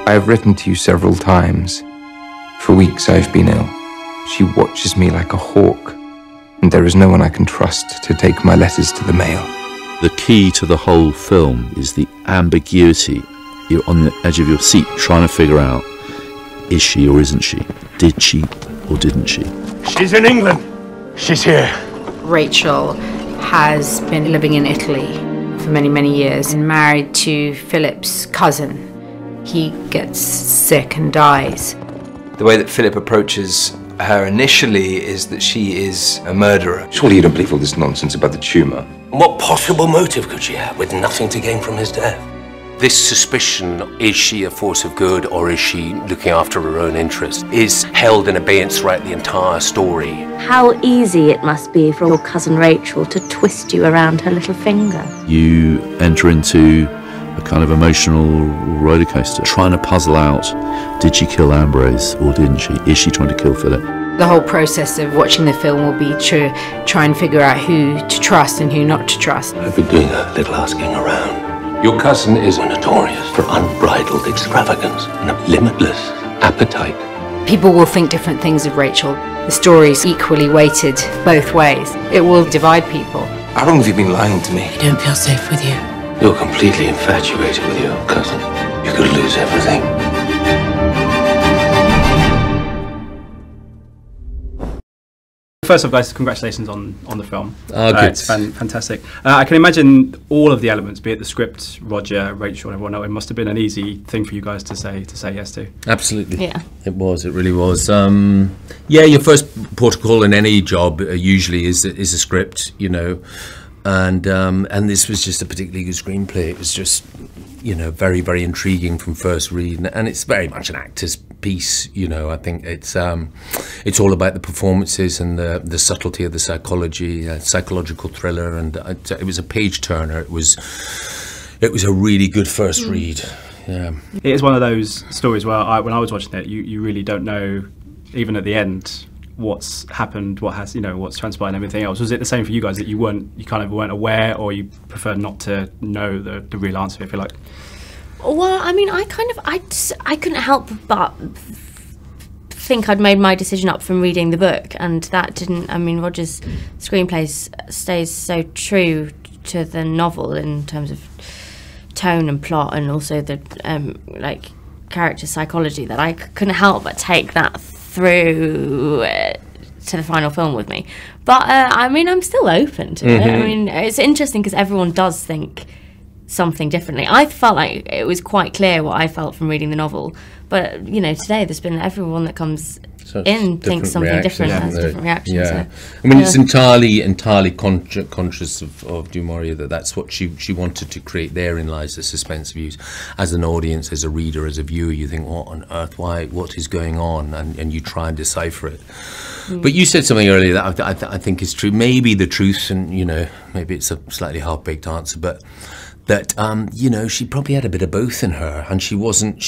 I have written to you several times. For weeks I have been ill. She watches me like a hawk, and there is no one I can trust to take my letters to the mail. The key to the whole film is the ambiguity. You're on the edge of your seat trying to figure out, is she or isn't she? Did she or didn't she? She's in England. She's here. Rachel has been living in Italy for many, many years and married to Philip's cousin. He gets sick and dies. The way that Philip approaches her initially is that she is a murderer. Surely you don't believe all this nonsense about the tumour? What possible motive could she have with nothing to gain from his death? This suspicion, is she a force of good or is she looking after her own interest, is held in abeyance throughout the entire story. How easy it must be for your cousin Rachel to twist you around her little finger. You enter into a kind of emotional roller coaster, trying to puzzle out, did she kill Ambrose or didn't she? Is she trying to kill Philip? The whole process of watching the film will be to try and figure out who to trust and who not to trust. I've been doing a little asking around. Your cousin is notorious for unbridled extravagance and a limitless appetite. People will think different things of Rachel. The story's equally weighted both ways. It will divide people. How long have you been lying to me? I don't feel safe with you. You're completely infatuated with your cousin. You could lose everything. First off, guys, congratulations on the film. Oh, good. It's fantastic. I can imagine all of the elements, be it the script, Roger, Rachel, and everyone else. It must have been an easy thing for you guys to say yes to. Absolutely. Yeah. It was. It really was. Yeah, your first protocol in any job usually is a script, you know, and this was just a particularly good screenplay. It was just, you know, very, very intriguing from first read, and it's very much an actor's piece, you know. I think it's all about the performances and the subtlety of the psychological thriller, and it was a page turner. It was a really good first read. Yeah, it is one of those stories where when I was watching it, you really don't know, even at the end, what's happened, what's transpired and everything else. Was it the same for you guys, that you kind of weren't aware, or you preferred not to know the real answer, if you like? Well, I mean, I couldn't help but think I'd made my decision up from reading the book, and that didn't. I mean, Roger's screenplay stays so true to the novel in terms of tone and plot, and also the character psychology, that I couldn't help but take that through to the final film with me. But I mean, I'm still open to it. I mean, it's interesting because everyone does think something differently. I felt like it was quite clear what I felt from reading the novel, but you know, today there's been everyone that comes in thinks something different, has different reactions. Yeah, so, I mean, it's entirely conscious of Du Maurier that's what she wanted to create. Therein lies the suspense of you as an audience, as a reader, as a viewer. You think, what on earth, what is going on, and you try and decipher it. But you said something earlier that I think is true. Maybe the truth, and you know, maybe it's a slightly half-baked answer, but that you know, she probably had a bit of both in her, and she wasn't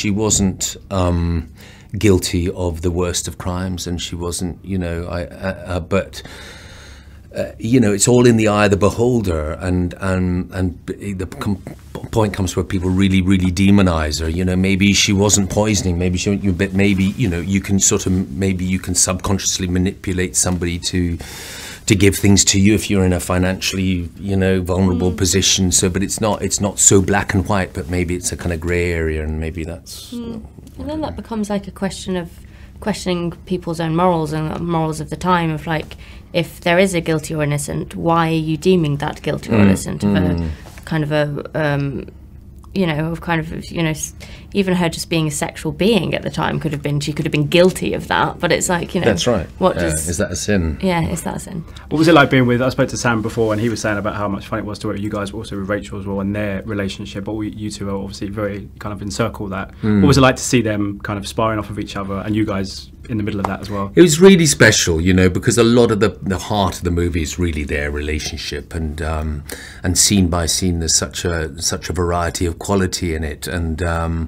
guilty of the worst of crimes, and she wasn't, you know, but you know, it's all in the eye of the beholder, and the point comes where people really demonize her. You know, maybe she wasn't poisoning, maybe you know, you can subconsciously manipulate somebody to give things to you if you're in a financially, you know, vulnerable position. So, but it's not so black and white, but maybe it's a kind of grey area, and maybe that's. And then that becomes like a question of questioning people's own morals and morals of the time, of like, if there is a guilty or innocent, why are you deeming that guilty or innocent of a kind of a you know, of kind of, you know, even her just being a sexual being at the time she could have been guilty of that, but it's like, you know, that's right. Is that a sin? Yeah, is that a sin? What was it like being with? I spoke to Sam before, and he was saying about how much fun it was to work with you guys, but also with Rachel as well, and their relationship. But you two are obviously very kind of encircle that. What was it like to see them kind of sparring off of each other, and you guys in the middle of that as well? It was really special, you know, because a lot of the heart of the movie is really their relationship, and scene by scene there's such a variety of quality in it, and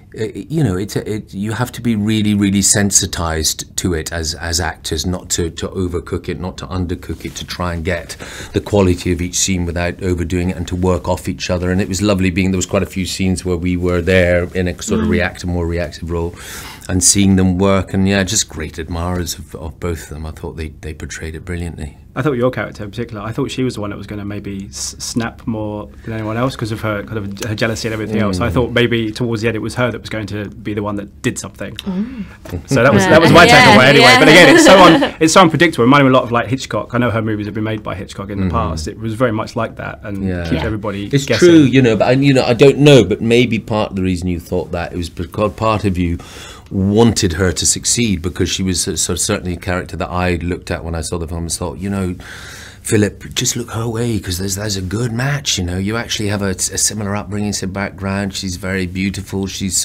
you know, you have to be really, really sensitized to it as actors, not to overcook it, not to undercook it, to try and get the quality of each scene without overdoing it, and to work off each other. And it was lovely there was quite a few scenes where we were there in a sort of more reactive role, and seeing them work. And yeah, just great admirers of both of them. I thought they portrayed it brilliantly. I thought your character in particular, I thought she was the one that was going to maybe snap more than anyone else because of her kind of her jealousy and everything else. I thought maybe towards the end it was her that was going to be the one that did something. So that was my takeaway anyway. But again, it's so unpredictable. It reminded me a lot of like Hitchcock. I know her movies have been made by Hitchcock in the past. It was very much like that, and keeps everybody It's guessing. true, you know, but I don't know, but maybe part of the reason you thought that it was because part of you wanted her to succeed, because she was sort of certainly a character that I looked at when I saw the film and thought, you know, Philip, just look her way, because there's a good match, you know. You actually have a similar upbringing, some background. She's very beautiful. She's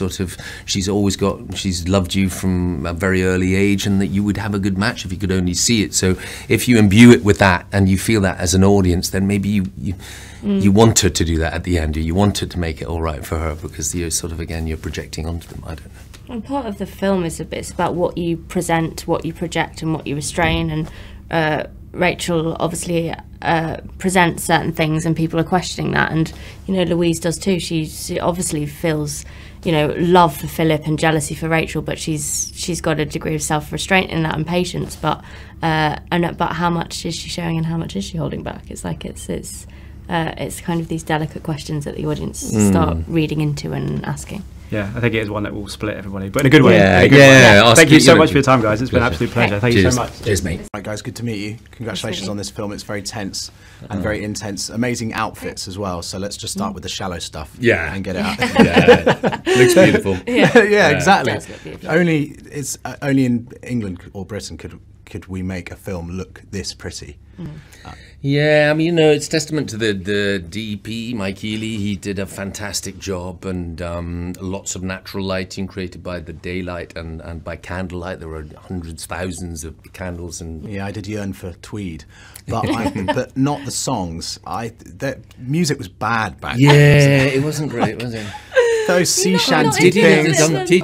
loved you from a very early age, and that you would have a good match if you could only see it. So if you imbue it with that and you feel that as an audience, then maybe you want her to do that at the end, or you want her to make it all right for her, because you're sort of, again, you're projecting onto them. I don't know. And part of the film is it's about what you present, what you project, and what you restrain. And Rachel obviously presents certain things, and people are questioning that. And you know, Louise does too. She obviously feels, you know, love for Philip and jealousy for Rachel, but she's got a degree of self-restraint in that and patience. But how much is she showing, and how much is she holding back? It's like it's kind of these delicate questions that the audience start reading into and asking. Yeah, I think it is one that will split everybody, but in a good way. Yeah. Thank you so much for your time, guys. It's been an absolute pleasure. Thank you so much. Cheers, mate. Right, guys, good to meet you. Congratulations on this film. It's very tense and very intense. Amazing outfits as well. So let's just start with the shallow stuff. Yeah. And get it out. Looks beautiful. Yeah, exactly. It does look beautiful. Only in England or Britain could we make a film look this pretty. Yeah, I mean, you know, it's testament to the DP, Mike Healy. He did a fantastic job, and lots of natural lighting created by the daylight and by candlelight. There were hundreds, thousands of candles. And Yeah, I did yearn for Tweed, but but not the songs. The music was bad back then. yeah, it wasn't great, was it? Those sea shanty Did things.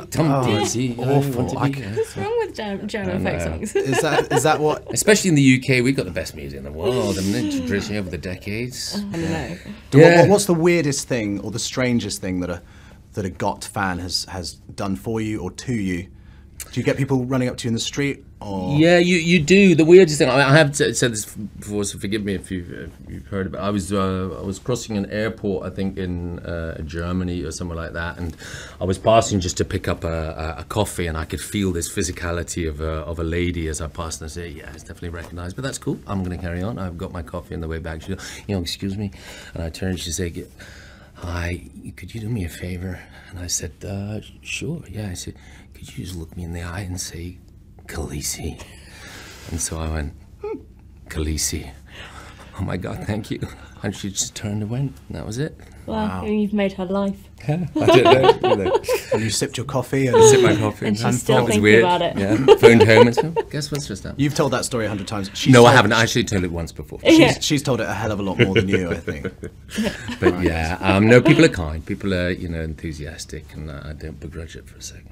Awful. What's wrong with German folk songs? Is that what? Especially in the UK, we've got the best music in the world, and then traditionally over the decades. I don't know. What's the weirdest thing or the strangest thing that a GOT fan has done for you or to you? Do you get people running up to you in the street? Or? Yeah, you do. The weirdest thing, I have said this before, so forgive me if you've heard about it. I was crossing an airport, I think in Germany or somewhere like that, and I was passing just to pick up a coffee, and I could feel this physicality of a lady as I passed, and I said, yeah, it's definitely recognised, but that's cool. I'm going to carry on. I've got my coffee on the way back. She goes, excuse me, and I turned. She said, hi, could you do me a favour? And I said, sure. Yeah, I said, could you just look me in the eye and say, Khaleesi? And so I went, Khaleesi. Oh my God, thank you. And she just turned and went, and that was it. Wow, you've made her life. I don't know. And you sipped your coffee I sipped my coffee. And she's still that was thinking weird. about it. Yeah, phoned home and said, guess what's just happened? You've told that story 100 times. No, I haven't. I actually told it once before. She's told it a hell of a lot more than you, I think. But yeah, no, people are kind. People are, enthusiastic, and I don't begrudge it for a second.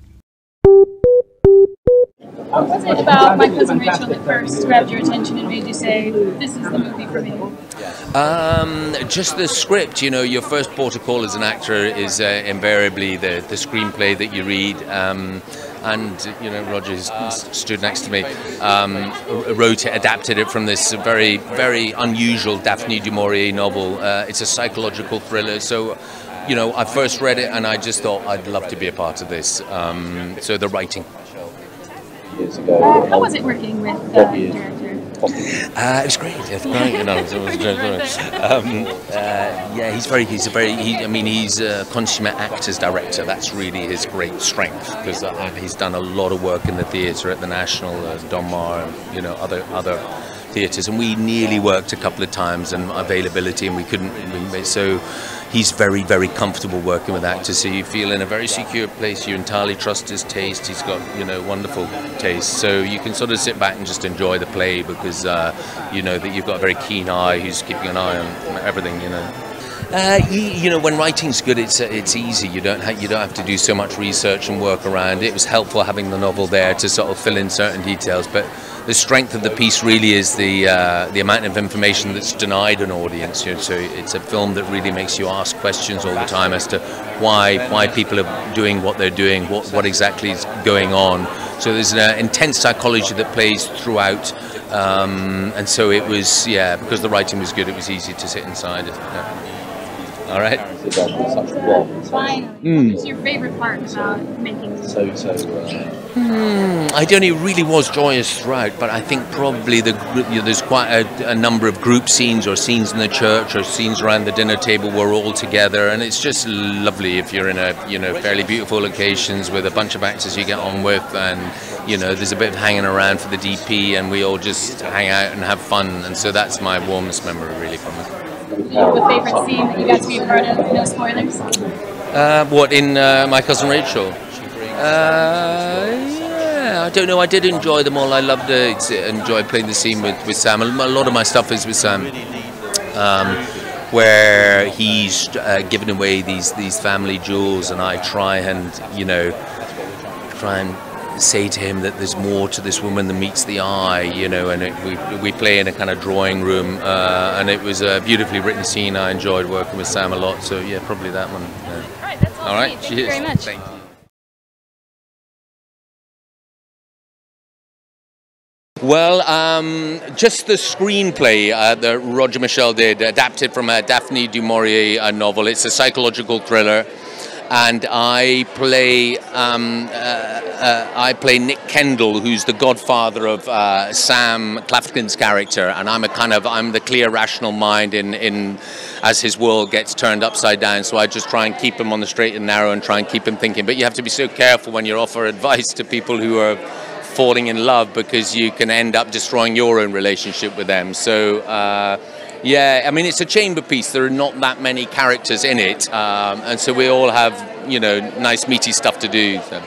What was it about My Cousin Rachel that first grabbed your attention and made you say, this is the movie for me? Just the script. Your first port of call as an actor is invariably the screenplay that you read. Roger, who stood next to me, wrote it, adapted it from this very, very unusual Daphne du Maurier novel. It's a psychological thriller, so I first read it and I just thought I'd love to be a part of this. So the writing. How was it working with the director? It was great. It's great. He's a consummate actor's director. That's really his great strength, because he's done a lot of work in the theatre at the National, Donmar, and other theatres, and we nearly worked a couple of times and availability, and we couldn't. So he's very, very comfortable working with actors. So you feel in a very secure place. You entirely trust his taste. He's got wonderful taste. So you can sort of sit back and just enjoy the play, because you know that you've got a very keen eye who's keeping an eye on everything. You know, when writing's good, it's easy. You don't have to do so much research and work around. It was helpful having the novel there to sort of fill in certain details, but the strength of the piece really is the amount of information that's denied an audience. You know, so it's a film that really makes you ask questions all the time as to why people are doing what they're doing, what exactly is going on. So there's an intense psychology that plays throughout, and so it was, yeah, because the writing was good, it was easy to sit inside it. Yeah. All right. Finally, what's your favorite part about making this? I don't. It really was joyous throughout, but I think probably there's quite a number of group scenes or scenes in the church or scenes around the dinner table. We're all together, and it's just lovely if you're in a fairly beautiful locations with a bunch of actors you get on with, and there's a bit of hanging around for the DP, and we all just hang out and have fun, and so that's my warmest memory really from it. Do you have a favorite scene that you got to be a part of? No spoilers. What, in My Cousin Rachel? Yeah, I don't know. I did enjoy them all. I loved enjoy playing the scene with Sam. A lot of my stuff is with Sam, where he's giving away these family jewels, and I try and say to him that there's more to this woman than meets the eye, and we play in a kind of drawing room, and it was a beautifully written scene. I enjoyed working with Sam a lot, so yeah, probably that one. Yeah. All right, that's all right. Thank you very much. Thank you. Well, just the screenplay that Roger Michell did, adapted from a Daphne du Maurier novel. It's a psychological thriller. And I play Nick Kendall, who's the godfather of Sam Claflin's character, and I'm the clear, rational mind in as his world gets turned upside down. So I just try and keep him on the straight and narrow and try and keep him thinking. But you have to be so careful when you offer advice to people who are falling in love, because you can end up destroying your own relationship with them. So. Yeah, I mean, it's a chamber piece. There are not that many characters in it, and so we all have, nice meaty stuff to do. So.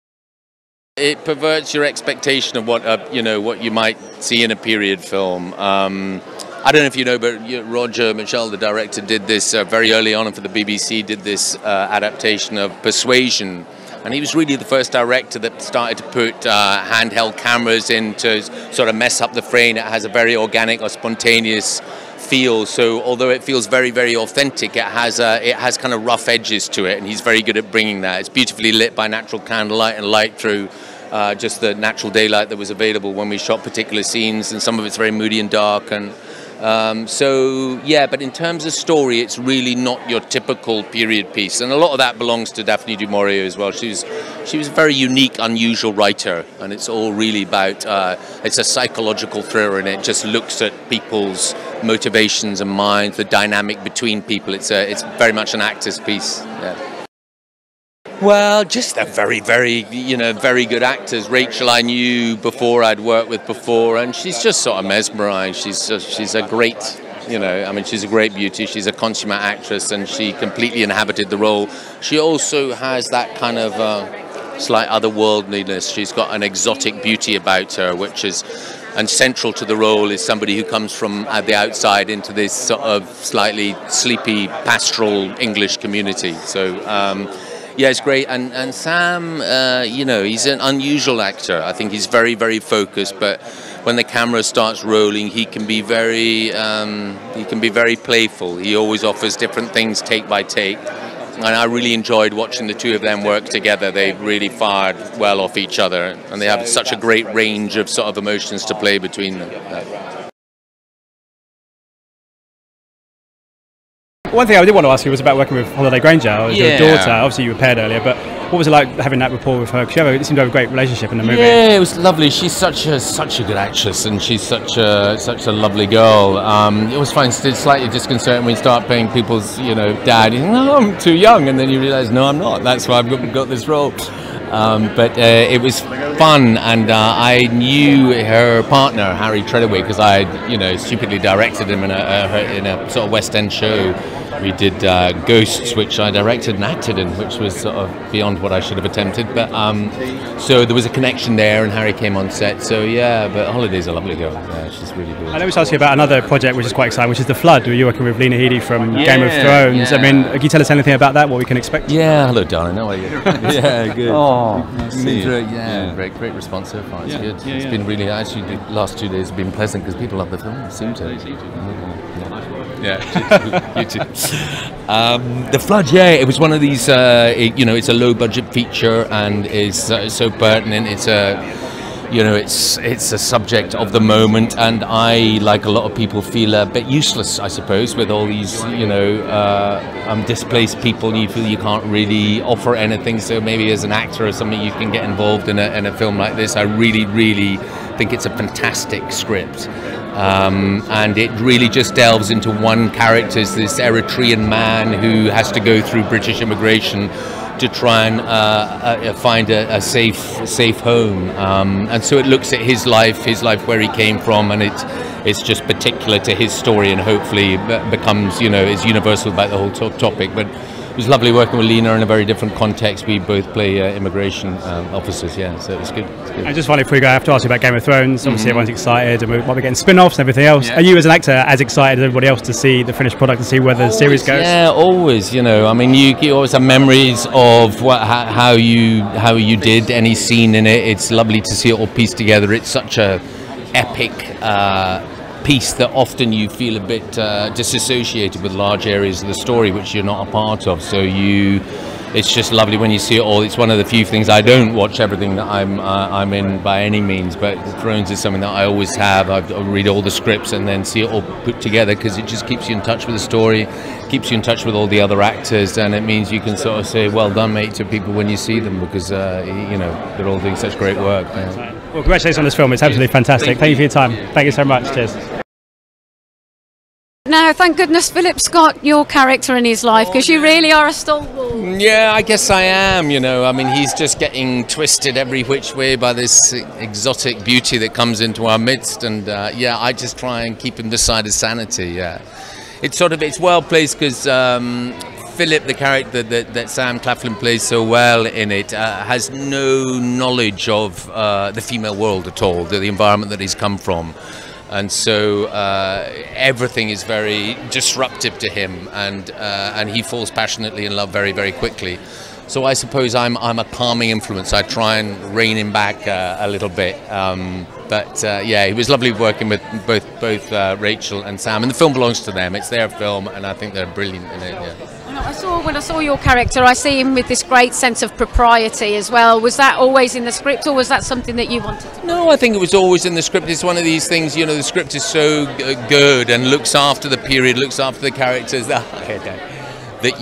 It perverts your expectation of what you might see in a period film. I don't know if you know, but Roger Michell, the director, did this very early on for the BBC. Did this adaptation of Persuasion. And he was really the first director that started to put handheld cameras in to sort of mess up the frame. It has a very organic or spontaneous feel. So although it feels very, very authentic, it has kind of rough edges to it, and he's very good at bringing that. It's beautifully lit by natural candlelight and light through just the natural daylight that was available when we shot particular scenes, and some of it's very moody and dark. And so yeah, but in terms of story, it's really not your typical period piece, and a lot of that belongs to Daphne du Maurier as well. She was a very unique, unusual writer, and it's all really about it's a psychological thriller, and it just looks at people's motivations and minds, the dynamic between people. It's very much an actor's piece. Yeah. Well, just a very, very, very good actors. Rachel I knew before, I'd worked with before, and she's just sort of mesmerized. She's a great, she's a great beauty. She's a consummate actress, and she completely inhabited the role. She also has that kind of slight otherworldliness. She's got an exotic beauty about her, and central to the role is somebody who comes from the outside into this sort of slightly sleepy, pastoral English community. So, yeah, it's great. And Sam, he's an unusual actor. I think he's very, very focused, but when the camera starts rolling, he can be very playful. He always offers different things take by take. And I really enjoyed watching the two of them work together. They really fired well off each other, and they have such a great range of sort of emotions to play between them. One thing I did want to ask you was about working with Holliday Grainger, as your daughter. Obviously, you were paired earlier, but what was it like having that rapport with her? Because you seemed to have a great relationship in the movie. Yeah, it was lovely. She's such a good actress, and she's such a lovely girl. It was fine. It's slightly disconcerting when you start playing people's, dad. You think, no, I'm too young, and then you realise, no, I'm not. That's why I've got this role. But it was fun, and I knew her partner, Harry Treadaway, because I had, stupidly directed him in a sort of West End show We did Ghosts, which I directed and acted in, which was sort of beyond what I should have attempted. But so there was a connection there, and Harry came on set. So yeah, but Holiday's a lovely girl. Yeah, she's really good. I let me ask you about another project which is quite exciting, which is The Flood, where you're working with Lena Headey from Game of Thrones. Yeah. I mean, can you tell us anything about that, what we can expect? Yeah, hello darling, how are you? Yeah, good. Oh, nice to see you. Yeah, great response so far, it's good. It's been really, actually the last 2 days have been pleasant because people love the film, seem to. Yeah, you too. The Flood, yeah, it was one of these, it's a low budget feature and is so pertinent. It's a subject of the moment, and I, like a lot of people, feel a bit useless, I suppose, with all these, displaced people, and you feel you can't really offer anything. So maybe as an actor or something, you can get involved in a film like this. I really, really think it's a fantastic script. And it really just delves into one character, this Eritrean man who has to go through British immigration to try and find a safe home, and so it looks at his life where he came from, and it's just particular to his story, and hopefully becomes is universal about the whole topic. But it was lovely working with Lena in a very different context. We both play immigration officers, so it was good. And just finally, before we go, I have to ask you about Game of Thrones. Obviously, everyone's excited, and we're getting spin-offs and everything else. Yeah. Are you, as an actor, as excited as everybody else to see the finished product and see where the series goes? Yeah, always. I mean, you always have memories of how you did any scene in it. It's lovely to see it all pieced together. It's such a epic piece that often you feel a bit disassociated with large areas of the story which you're not a part of. So it's just lovely when you see it all. It's one of the few things. I don't watch everything that I'm in by any means, but Thrones is something that I always have. I read all the scripts and then see it all put together, because it just keeps you in touch with the story, keeps you in touch with all the other actors, and it means you can sort of say, well done mate, to people when you see them, because they're all doing such great work. Well, congratulations on this film. It's absolutely fantastic. Thank you for your time. Thank you so much. Cheers. Now, thank goodness Philip's got your character in his life, because you really are a stalwart. Yeah, I guess I am, I mean, he's just getting twisted every which way by this exotic beauty that comes into our midst, and I just try and keep him this side of sanity, It's well placed, because Philip, the character that Sam Claflin plays so well in it, has no knowledge of the female world at all, the environment that he's come from. And so everything is very disruptive to him, and he falls passionately in love very, very quickly. So I suppose I'm a calming influence. I try and rein him back a little bit. It was lovely working with both Rachel and Sam, and the film belongs to them. It's their film, and I think they're brilliant in it. Yeah. When I saw your character, I see him with this great sense of propriety as well. Was that always in the script, or was that something that you wanted to do? No, I think it was always in the script. It's one of these things, the script is so good and looks after the period, looks after the characters that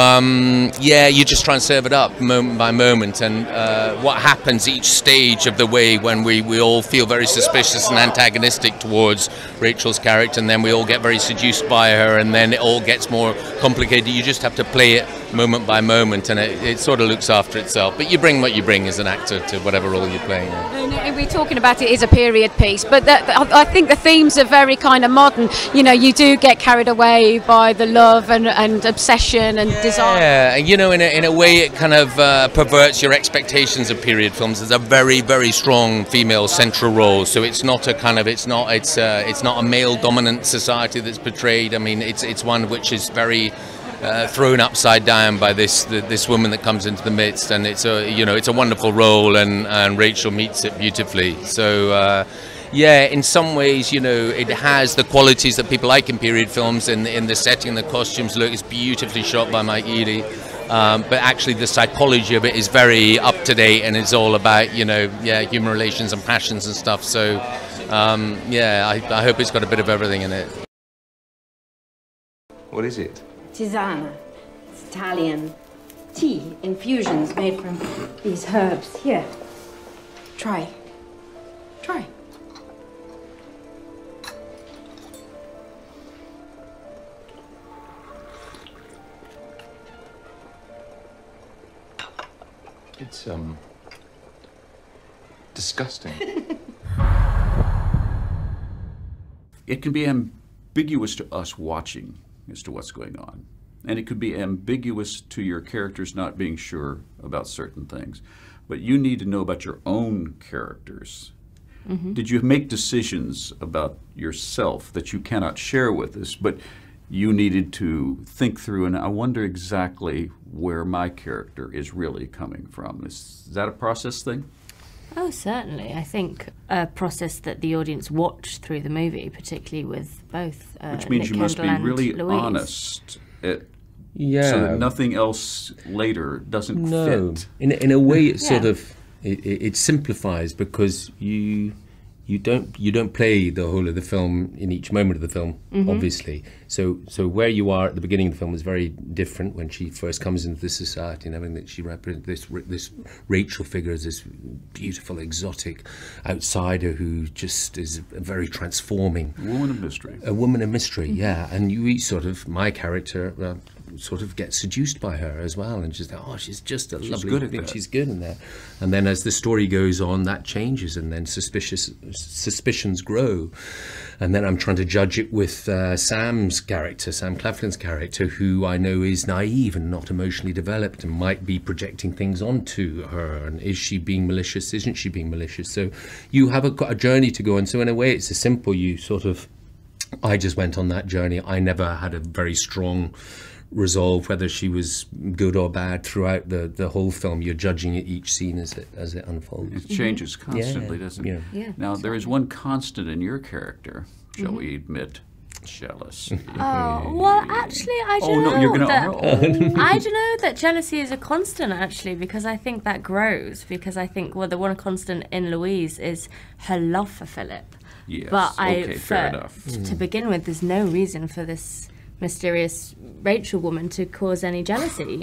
you just try and serve it up moment by moment. And what happens each stage of the way, when we all feel very suspicious and antagonistic towards Rachel's character, and then we all get very seduced by her, and then it all gets more complicated. You just have to play it moment by moment, and it sort of looks after itself. But you bring what you bring as an actor to whatever role you're playing. We're talking about it is a period piece, but I think the themes are very kind of modern. You do get carried away by the love and obsession and desire. Yeah, in a way it kind of perverts your expectations of period films. There's a very, very strong female central role, so it's not a male dominant society that's portrayed. I mean, it's one which is very thrown upside down by this woman that comes into the midst, and it's a wonderful role, and Rachel meets it beautifully. So in some ways, it has the qualities that people like in period films, in the setting, the costumes look. It's beautifully shot by Mike Eady, but actually the psychology of it is very up to date, and it's all about human relations and passions and stuff. So I hope it's got a bit of everything in it. What is it? Tisana. It's Italian tea infusions made from these herbs. Here. Try. It's disgusting. It can be ambiguous to us watching as to what's going on. and it could be ambiguous to your characters not being sure about certain things. But you need to know about your own characters. Did you make decisions about yourself that you cannot share with us, but you needed to think through, and I wonder exactly where my character is really coming from? Is that a process thing? Oh, certainly. I think a process that the audience watched through the movie, particularly with both Which means Nick you must be Kendall and really Louise. honest Yeah. so that nothing else later doesn't fit. In a way, it sort of it simplifies, because you don't play the whole of the film in each moment of the film, obviously. So where you are at the beginning of the film is very different when she first comes into the society and everything that she represents. This Rachel figure is this beautiful, exotic outsider who just is a very transforming Woman of mystery. A woman of mystery, yeah. And you each sort of, my character sort of get seduced by her as well, and just she's just a lovely good at thing. that. She's good in there. And then as the story goes on, that changes, and then suspicions grow. And then I'm trying to judge it with Sam's character, Sam Claflin's character, who I know is naive and not emotionally developed and might be projecting things onto her. And is she being malicious? Isn't she being malicious? So you have a journey to go on. So in a way, it's a simple, I just went on that journey. I never had a very strong resolve whether she was good or bad throughout the whole film. You're judging it each scene as it unfolds. It changes constantly, doesn't it? Yeah. Now, there is one constant in your character, shall we admit, jealousy. Well, actually, I don't know. I don't know that jealousy is a constant, actually, because I think that grows. Because I think, the one constant in Louise is her love for Philip. Yes, but fair enough. To begin with, there's no reason for this mysterious Rachel woman to cause any jealousy,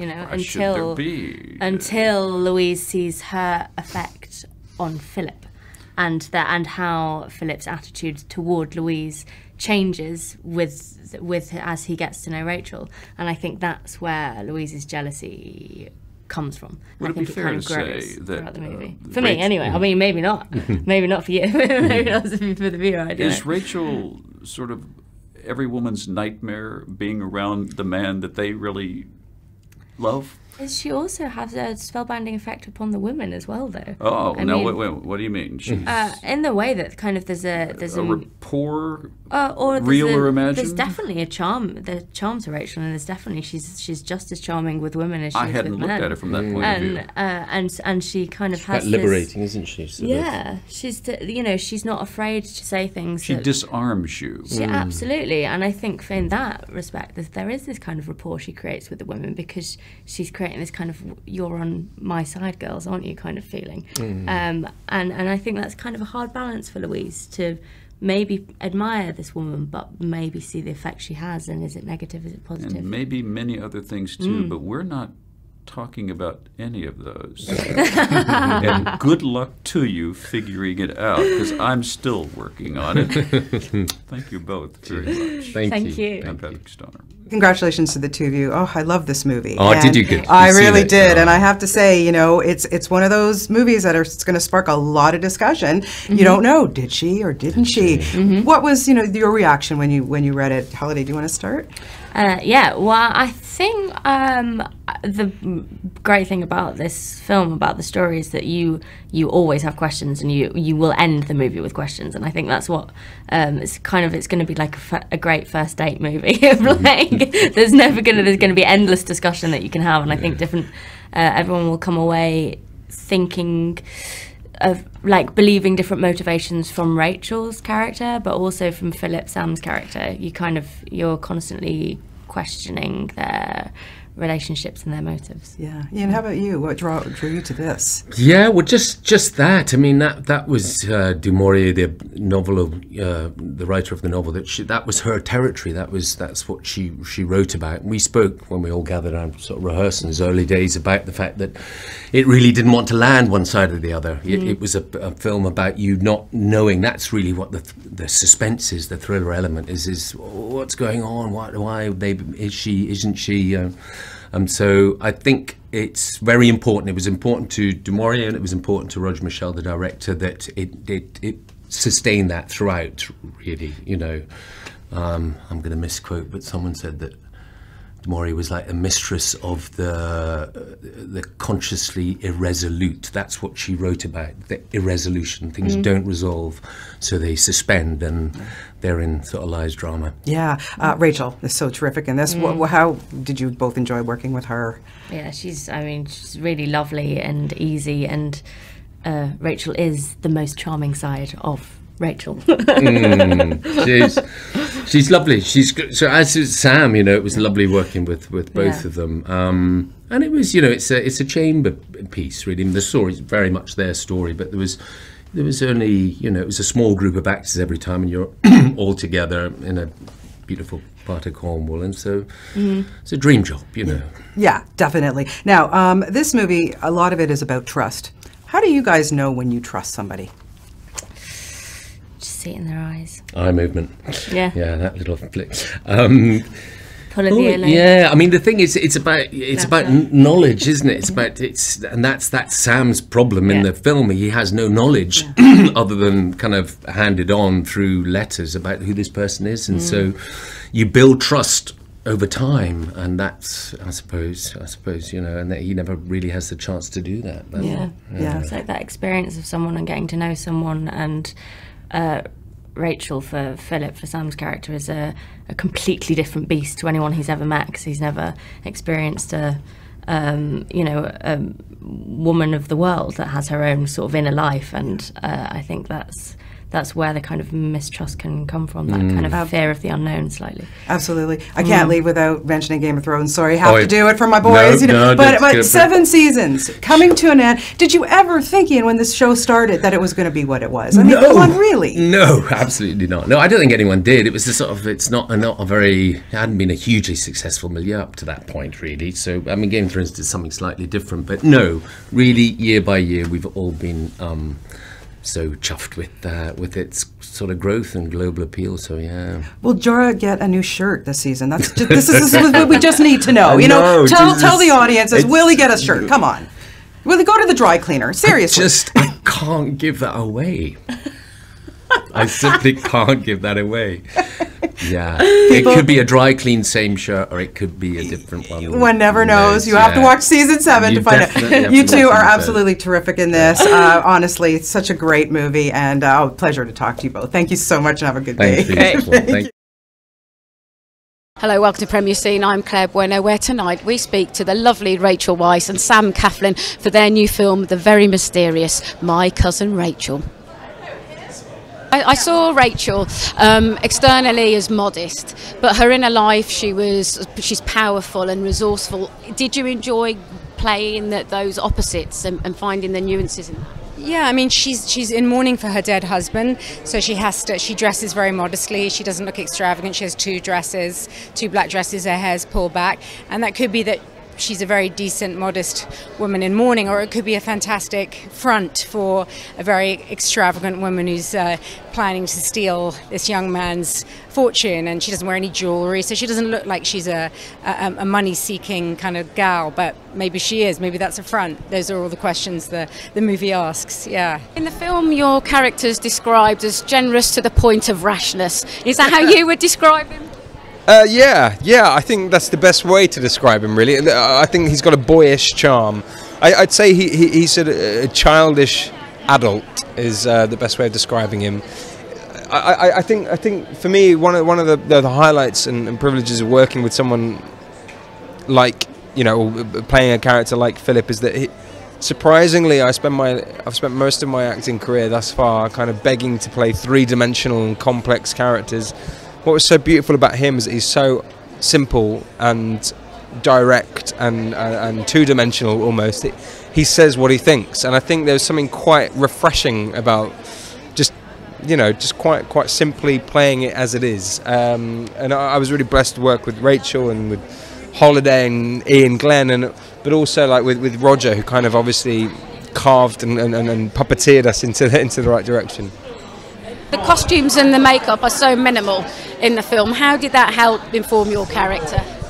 until Louise sees her effect on Philip, and how Philip's attitude toward Louise changes with as he gets to know Rachel, and I think that's where Louise's jealousy comes from. Would I think it be fair to say that throughout the movie, for me anyway. I mean, maybe not for you, maybe not for the viewer. I don't know. Is Rachel sort of every woman's nightmare, being around the man that they really love? She also has a spellbinding effect upon the women as well, though. Oh, what do you mean? She's in the way that kind of there's a rapport, or real or imagined. There's definitely a charm. There's charm to Rachel, and there's definitely she's just as charming with women as she is with men. I hadn't looked at it from that point of view. And she kind of she's has quite liberating, isn't she? She's not afraid to say things. She disarms you. Absolutely, and I think in that respect, there is this kind of rapport she creates with the women, because she's creating this kind of "you're on my side, girls, aren't you?" kind of feeling. And I think that's kind of a hard balance for Louise, to maybe admire this woman, but maybe see the effect she has, and is it negative, is it positive? And maybe many other things too, but we're not talking about any of those. And good luck to you figuring it out, because I'm still working on it. Thank you both very much. Thank you. I'm Patrick Stoner. Congratulations to the two of you. Oh, I love this movie. Oh, did you get? I really did, and I have to say, it's one of those movies that it's going to spark a lot of discussion. You don't know, did she or didn't she? What was your reaction when you read it? Holiday, do you want to start? Well, I think the great thing about this film, about the story, is that you always have questions, and you will end the movie with questions, and I think that's what it's going to be like a great first date movie. There's going to be endless discussion that you can have, and I think everyone will come away thinking of believing different motivations from Rachel's character, but also from Sam's character. You're constantly questioning their relationships and their motives. Yeah. Ian, how about you? What drew you to this? Yeah, well, just that. I mean, that was Du Maurier, the novel of the writer of the novel. That was her territory. That's what she wrote about. We spoke when we all gathered around, sort of rehearsing in those early days, about the fact that it really didn't want to land one side or the other. It was a film about you not knowing. That's really what the suspense is, the thriller element is what's going on. Why is she? Isn't she? So I think it's very important. It was important to Du Maurier, and it was important to Roger Michell, the director, that it sustained that throughout, really. I'm going to misquote, but someone said that the more he was like a mistress of the consciously irresolute. That's what she wrote about, the irresolution. Things don't resolve, so they suspend, and therein sort of lies drama. Yeah, Rachel is so terrific in this. How did you both enjoy working with her? Yeah, she's really lovely and easy, and Rachel is the most charming side of Rachel. She's lovely. So as is Sam, it was lovely working with both of them. And it was, it's a chamber piece really. I mean, the story is very much their story, but there was only, it was a small group of actors every time, and you're all together in a beautiful part of Cornwall, and so it's a dream job, Yeah, definitely. Now, this movie, a lot of it is about trust. How do you guys know when you trust somebody? See it in their eyes. Eye movement. Yeah. Yeah, that little flick. Pull of the earlobe. Yeah, I mean the thing is, it's about knowledge, isn't it? And that's Sam's problem in the film. He has no knowledge other than kind of handed on through letters about who this person is, and so you build trust over time, and that's I suppose and that he never really has the chance to do that. But, yeah. It's like that experience of someone and getting to know someone, and Rachel for Philip, for Sam's character, is a completely different beast to anyone he's ever met, because he's never experienced a woman of the world that has her own sort of inner life, and I think that's where the kind of mistrust can come from, that kind of fear of the unknown slightly. Absolutely. I can't leave without mentioning Game of Thrones. Sorry, have to do it for my boys. But 7 seasons coming to an end. Did you ever think, Ian, when this show started, that it was going to be what it was? I mean, come on, really? No, absolutely not. No, I don't think anyone did. It was the sort of, it hadn't been a hugely successful milieu up to that point, really. So, I mean, Game of Thrones did something slightly different. But no, really, year by year, we've all been so chuffed with its sort of growth and global appeal. So yeah. Will Jorah get a new shirt this season? This is what we just need to know. Tell the audiences. Will he get a shirt? Come on. Will he go to the dry cleaner? Seriously. I can't give that away. I simply can't give that away. Yeah, it could be a dry clean same shirt, or it could be a different one. One never knows. You have to watch season 7 to find out. You two are absolutely terrific in this. Honestly, it's such a great movie, and pleasure to talk to you both. Thank you so much, and have a good day. Thank you. Hello, welcome to Premier Scene. I'm Claire Bueno, where tonight we speak to the lovely Rachel Weisz and Sam Claflin for their new film, the very mysterious My Cousin Rachel. I saw Rachel externally as modest, but her inner life, she's powerful and resourceful. Did you enjoy playing those opposites and finding the nuances in that? Yeah, I mean, she's in mourning for her dead husband, so she dresses very modestly. She doesn't look extravagant. She has 2 black dresses, her hair's pulled back, and that could be that she's a very decent, modest woman in mourning, or it could be a fantastic front for a very extravagant woman who's planning to steal this young man's fortune, and she doesn't wear any jewelry, so she doesn't look like she's a money-seeking kind of gal, but maybe she is. Maybe that's a front. Those are all the questions the movie asks, yeah. In the film, your character's described as generous to the point of rashness. Is that how you would describe him? Yeah, I think that's the best way to describe him, really. I think he's got a boyish charm. I'd say he's a childish adult is the best way of describing him. I think for me, one of the highlights and privileges of working with someone like, playing a character like Philip is that surprisingly, I've spent most of my acting career thus far kind of begging to play 3-dimensional and complex characters. What was so beautiful about him is that he's so simple and direct and 2-dimensional almost. He says what he thinks, and I think there's something quite refreshing about just quite simply playing it as it is. And I was really blessed to work with Rachel and with Holiday and Ian Glenn, but also like with Roger, who kind of obviously carved and puppeteered us into the right direction. The costumes and the makeup are so minimal in the film. How did that help inform your character?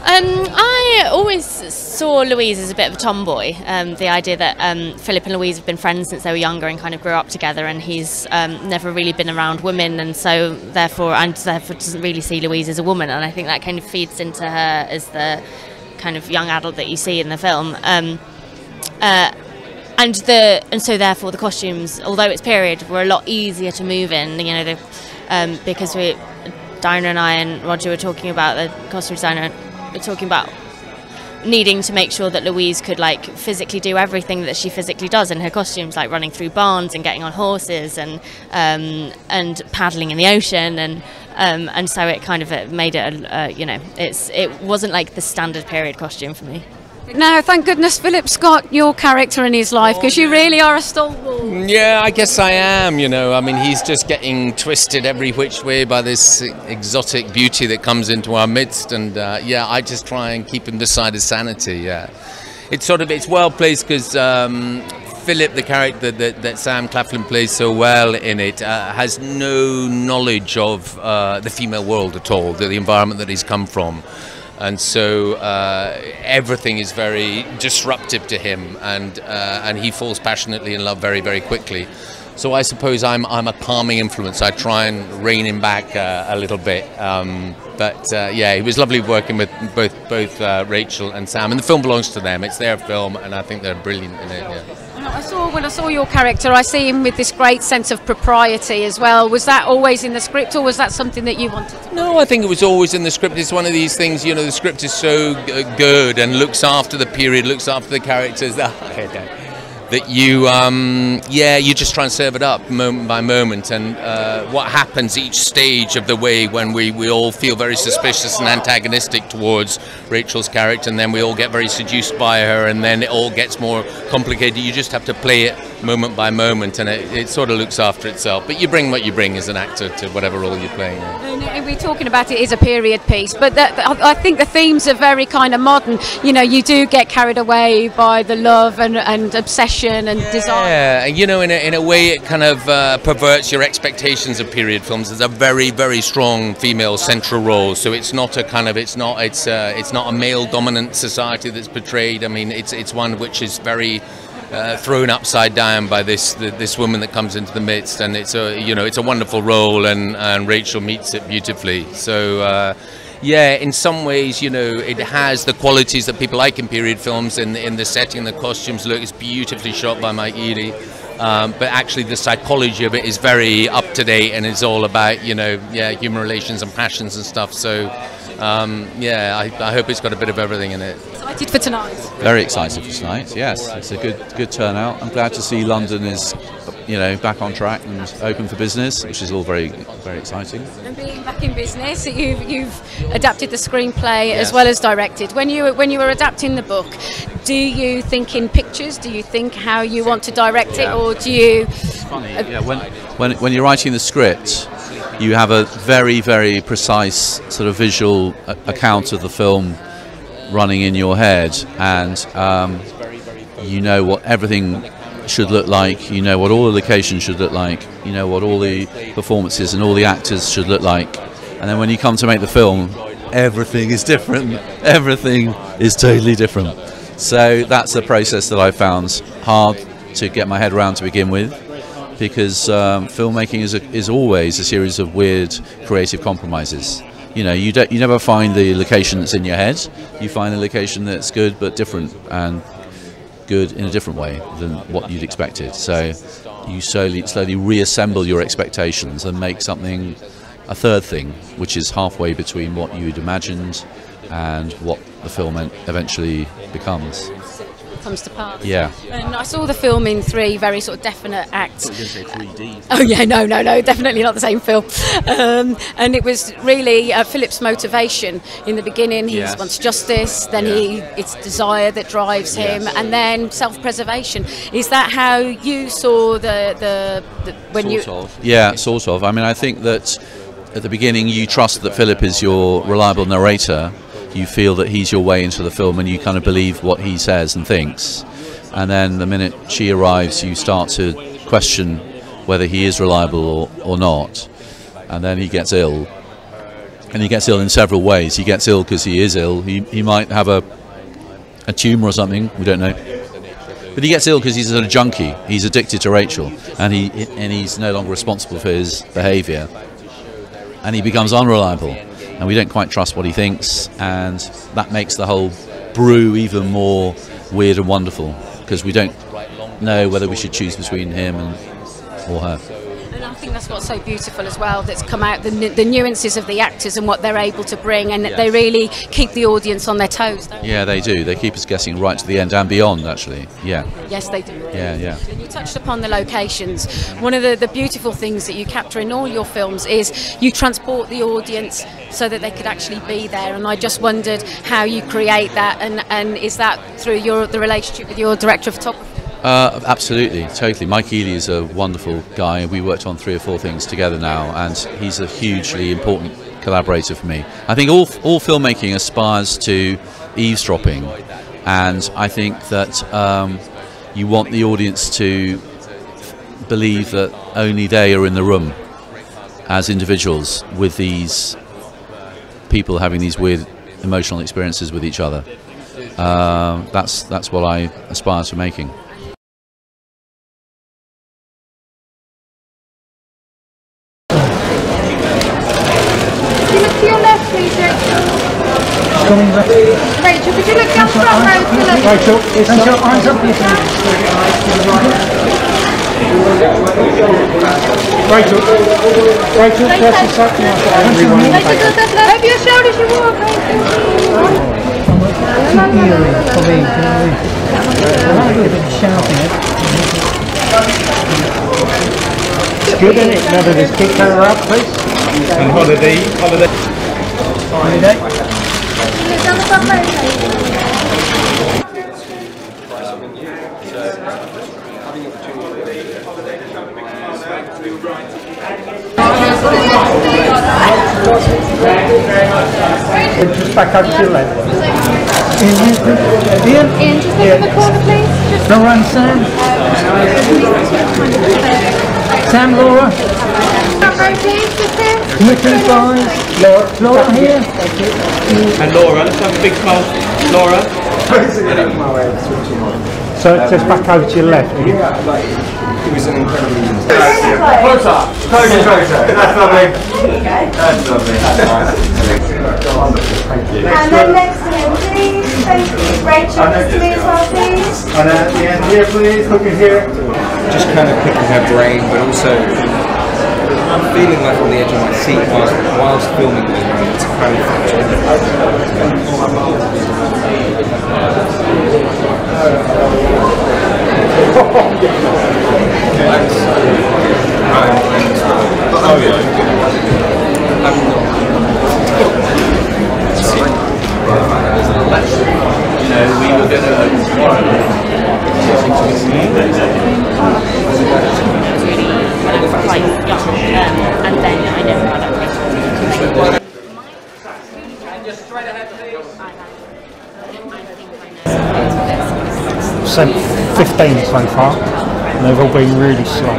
I always saw Louise as a bit of a tomboy. The idea that Philip and Louise have been friends since they were younger and kind of grew up together, and he's never really been around women, and so therefore doesn't really see Louise as a woman. And I think that kind of feeds into her as the kind of young adult that you see in the film. And so therefore the costumes, although it's period, were a lot easier to move in. You know, because Diana and I and Roger were talking about, the costume designer, we're talking about needing to make sure that Louise could like physically do everything that she physically does in her costumes, like running through barns and getting on horses and paddling in the ocean, and so it kind of made it you know, it wasn't like the standard period costume for me. Now, thank goodness Philip's got your character in his life, because you really are a stalwart. Yeah, I guess I am, you know. I mean, he's just getting twisted every which way by this exotic beauty that comes into our midst, and yeah, I just try and keep him beside his sanity, yeah. It's well placed because Philip, the character that Sam Claflin plays so well in it, has no knowledge of the female world at all, the environment that he's come from. And so everything is very disruptive to him, and he falls passionately in love very, very quickly. So I suppose I'm a calming influence. I try and rein him back a little bit. But yeah, it was lovely working with both Rachel and Sam. And the film belongs to them. It's their film, and I think they're brilliant in it. Yeah. When I saw your character, I see him with this great sense of propriety as well. Was that always in the script, or was that something that you wanted to do? No, I think it was always in the script. It's one of these things, you know, the script is so good and looks after the period, looks after the characters that you, yeah, you just try and serve it up moment by moment. And what happens each stage of the way when we all feel very suspicious and antagonistic towards Rachel's character, and then we all get very seduced by her, and then it all gets more complicated. You just have to play it moment by moment, and it sort of looks after itself. But you bring what you bring as an actor to whatever role you're playing. And we're talking about it is a period piece, but I think the themes are very kind of modern. You know, you do get carried away by the love and obsession and desire. Yeah, you know, in a way it kind of perverts your expectations of period films. There's a very, very strong female central role, so it's not a kind of it's not a male dominant society that's portrayed. I mean, it's one which is very thrown upside down by this woman that comes into the midst, and it's a wonderful role, and Rachel meets it beautifully. So yeah, in some ways, you know, it has the qualities that people like in period films, in the setting, the costumes look, it's beautifully shot by Mike Eady, but actually the psychology of it is very up to date, and it's all about, you know, yeah, human relations and passions and stuff. So yeah, I hope it's got a bit of everything in it. Excited for tonight? Very excited for tonight. Yes, it's a good turnout. I'm glad to see London is, you know, back on track and open for business, which is all very, very exciting. And being back in business, you've adapted the screenplay as well as directed. When you were adapting the book, do you think in pictures? Do you think how you want to direct it, or do you? It's funny. Yeah, when you're writing the script, you have a very, very precise sort of visual account of the film running in your head, and you know what everything should look like, you know what all the locations should look like, you know what all the performances and all the actors should look like, and then when you come to make the film, everything is different, everything is totally different. So that's the process that I found hard to get my head around to begin with, because filmmaking is always a series of weird creative compromises. You know, you never find the location that's in your head. You find a location that's good but different, and good in a different way than what you'd expected. So you slowly reassemble your expectations and make something, a third thing, which is halfway between what you'd imagined and what the film eventually becomes. Comes to pass. Yeah. And I saw the film in 3 very sort of definite acts. I was going to say 3D. Oh yeah, no, definitely not the same film. And it was really Philip's motivation in the beginning. He wants justice, then it's desire that drives him, and then self-preservation. Is that how you saw the when sort of. Yeah, sort of. I mean, I think that at the beginning you trust that Philip is your reliable narrator. You feel that he's your way into the film, and you kind of believe what he says and thinks. And then the minute she arrives, you start to question whether he is reliable or not. And then he gets ill, And he gets ill in several ways. He gets ill because he is ill. He might have a tumour or something, we don't know. But he gets ill because he's a junkie. He's addicted to Rachel, and he's no longer responsible for his behaviour. And he becomes unreliable, and we don't quite trust what he thinks, and that makes the whole brew even more weird and wonderful, because we don't know whether we should choose between him or her. And I think that's what's so beautiful as well, that's come out, the nuances of the actors and what they're able to bring, and that they really keep the audience on their toes, don't they? Yeah, they do. They keep us guessing right to the end and beyond, actually. Yeah. Yes, they do. Yeah. And you touched upon the locations. One of the beautiful things that you capture in all your films is you transport the audience so that they could actually be there, and I just wondered how you create that, and is that through the relationship with your director of photography? Absolutely, totally. Mike Ealy is a wonderful guy. We worked on 3 or 4 things together now, and he's a hugely important collaborator for me. I think all filmmaking aspires to eavesdropping, and I think that you want the audience to believe that only they are in the room as individuals with these people having these weird emotional experiences with each other. That's what I aspire to making. To your left, please, Rachel. Rachel, could you look down front row to the left? Rachel, arms up, please. Rachel, press the second now for everyone. Over your shoulders, you walk. It's good, isn't it? Now that it's kicked her up, please. And holiday. Just back over to your left. Ian, just look in the corner, please. No run, Sam. Sam, Laura. Commissioner's eyes. Laura here. And Laura, let's have a big smile. Laura. So just back over to your left. It was an incredibly closer. That's lovely. That's lovely. And then next to him, please. Thank you. Rachel, next to me as well, please. And at the end here, please. Looking here. Just kind of picking her brain, but also feeling like on the edge of my seat whilst filming those moments. Kind of we were going to and then I never got up. Sent 15 so far, and they've all been really slow.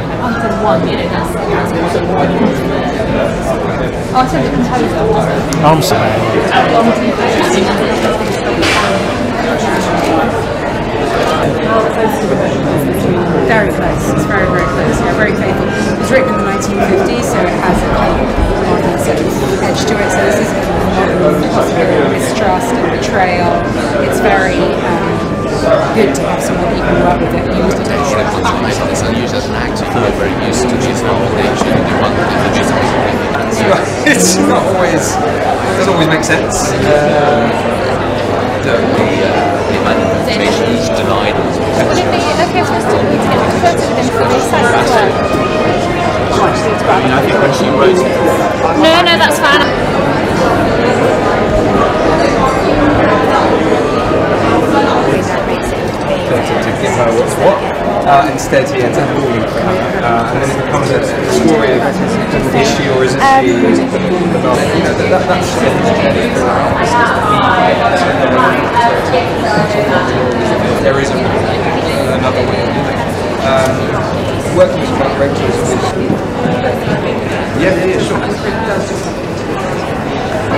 I'm sorry. Very close. It's very, very close. Yeah, very faithful. It was written in the 1950s, so it has a kind of modern sort of edge to it. So this is kind of modern possibility of mistrust and betrayal. It's very good to have someone that you can work with that used it. It's unusual as an actor. You're very used to his whole nature. You want the music. it's not always, it doesn't always make sense. The manifestation is denied. Would it be okay for us to get further with him for this side as well? I think when she wrote it. No, that's fine. To give her what's what. Instead, he ends up falling for her. And then it becomes a story of is she or isn't she? That's there is another way of doing it. Working with Rachel is yeah, sure.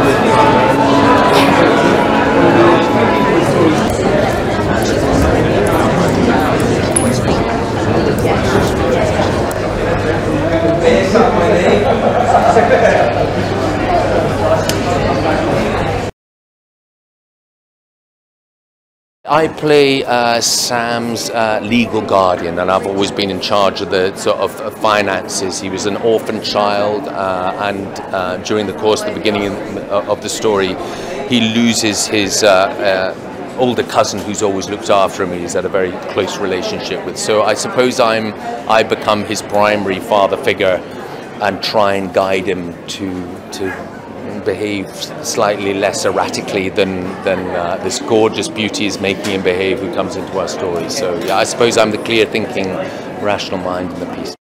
I play Sam's legal guardian, and I've always been in charge of the sort of finances. He was an orphan child, and during the course of the beginning of the story, he loses his older cousin who's always looked after him. He's had a very close relationship with. So I suppose I become his primary father figure and try and guide him to behave slightly less erratically than this gorgeous beauty is making him behave who comes into our story. So yeah, I suppose I'm the clear thinking, rational mind in the piece.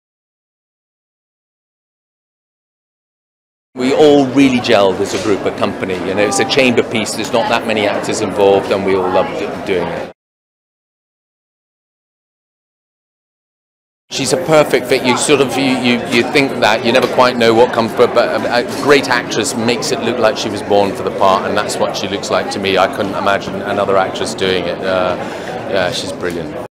We all really gelled as a group, a company. You know, it's a chamber piece, there's not that many actors involved, and we all loved doing it. She's a perfect fit. You sort of you think that you never quite know what comes, but a great actress makes it look like she was born for the part, and that's what she looks like to me. I couldn't imagine another actress doing it. Yeah, she's brilliant.